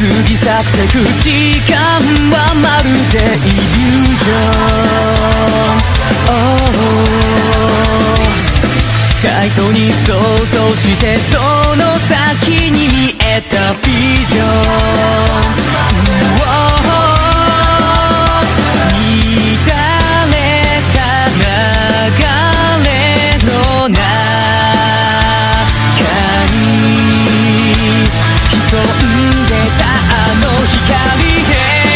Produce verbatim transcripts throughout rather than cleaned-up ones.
ぎ去ってく時間はまるでイリュージョン、oh、カイトに想像してその先に見えたビジョン、oh、乱れた流れの中に潜んでたあの光へ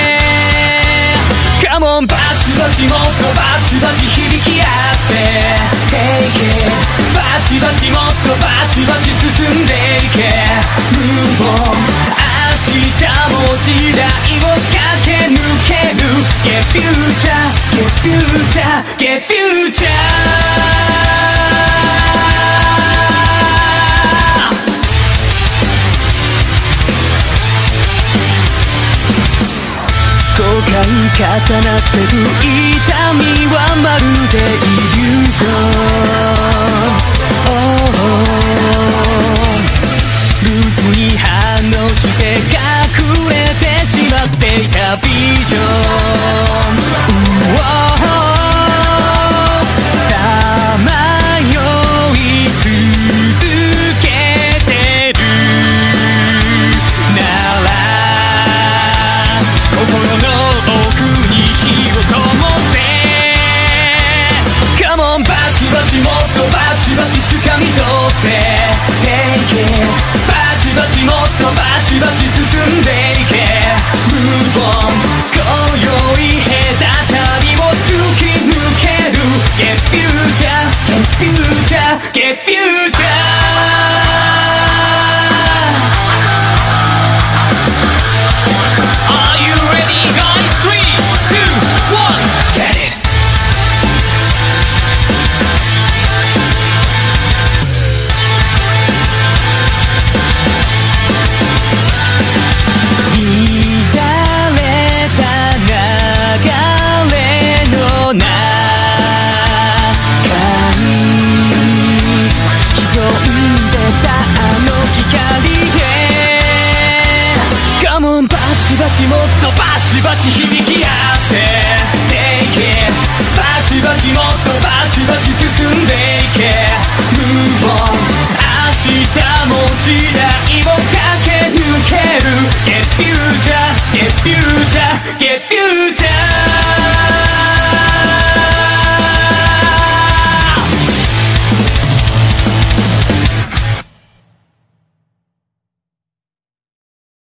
Come on バチバチもっとバチバチ響き合って、hey, hey、 バチバチもっとバチバチ進んでいけ Move on 明日も時代を駆け抜ける Get future Get future Get future後悔重なってる痛みはまるでイリュージョン、oh、ルーズに反応して隠れてしまっていたビジョン、oh、さまよい続けてるなら心の奥に火を灯せ Come on バチバチもっとバチバチ掴み取って Take it バチバチもっとバチバチ進んでいけ Move on 今宵隔たりを突き抜ける Get future Get future Get futureバチもっとバチバチ響き合って Take it バチバチもっとバチバチ進んでいけ Move on 明日も時代を駆け抜ける Get future Get future Get future